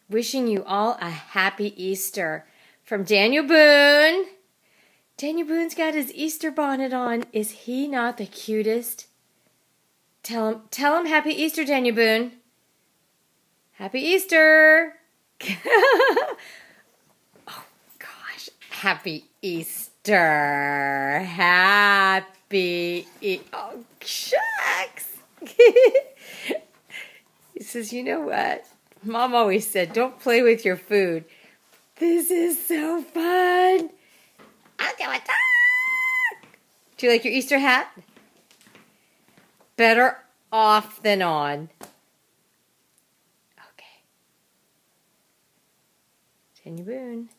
Wishing you all a happy Easter from Daniel Boone. Daniel Boone's got his Easter bonnet on. Is he not the cutest? Tell him happy Easter, Daniel Boone. Happy Easter. Oh, gosh. Happy Easter. Oh, shucks. He says, you know what? Mom always said, don't play with your food. This is so fun. I'll do it. Do you like your Easter hat? Better off than on. Okay. Daniel Boone.